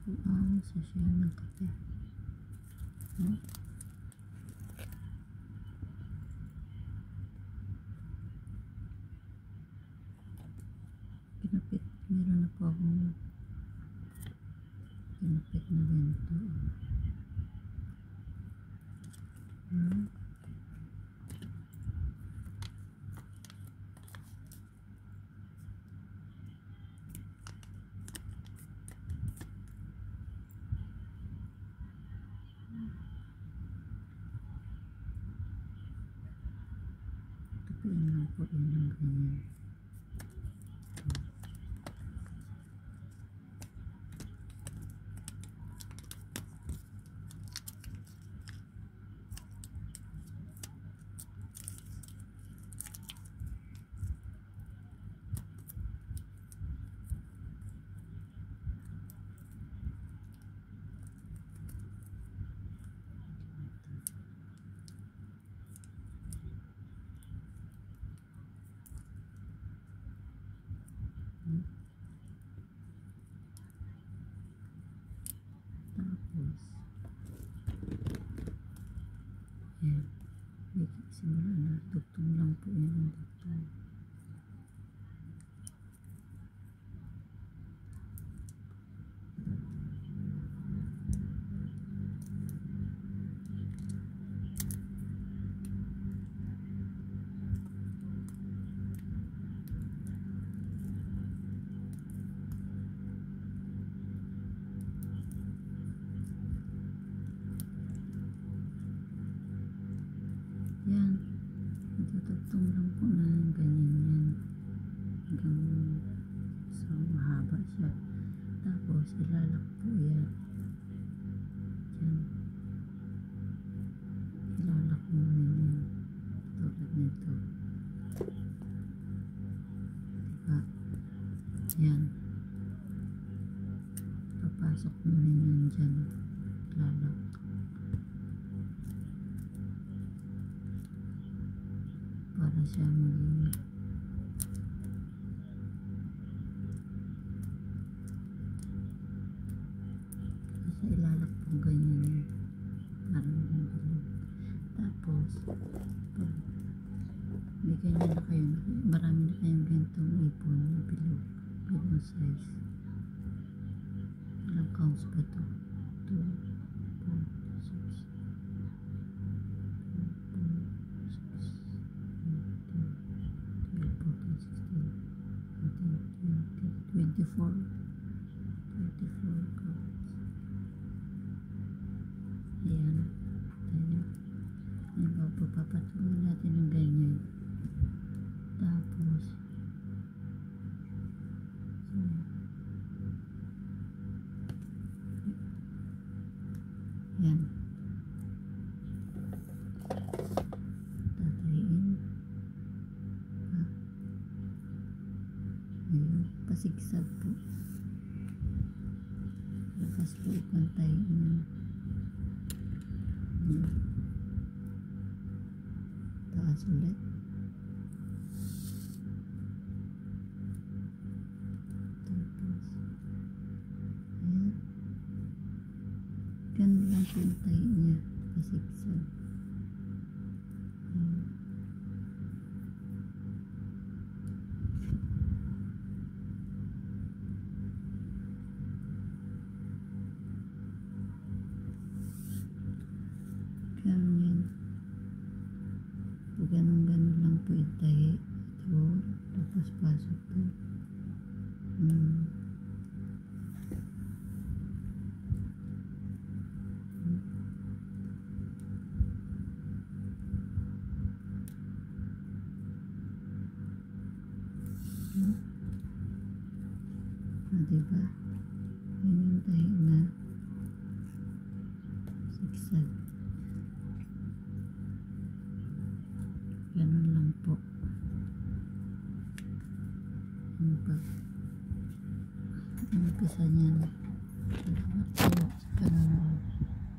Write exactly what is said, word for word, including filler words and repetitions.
po ang sachet ng kape. Hmm? Pinapit, meron na po akong pinapit na ganito. Hmm? Tapiin lang po yun ng ganyan. Hmm? Tapos yan, simula na, dugtong lang po yan ang dugtong. Yan, itutugtong lang po na ganyan yan hanggang so mahaba siya. Tapos ilalak po yan dyan, ilalak mo rin yan tulad nito, diba? Yan, papasok mo rin yan dyan, ilalak para siya maging kasi ilalak po ganyan yun parang ganyan. Tapos pag may ganyan na kayo, marami na kayong gantong ipon na bilog, bilog size. Ilang counts ba to? two, four, six, twenty-four twenty-four cards. Ayan tayo. Ayan, papapatuloy natin ng ganyan. Tapos so, yan, tatayin ha? Ayan, pasigsag po. Lakas po ipantayin yan. Hmm. Taas ulit. Tapos ayan, ganun lang po yung tayo niya, pasigsag. Ayan. Ganyan. Ganun-ganun lang po yung tayo. Ito, tapos pasok po. Hmm. Hmm. Ah, diba? Yun yung tayo na sigsag. Ganun lang po. Ang pag umpisa niyan. Salamat po.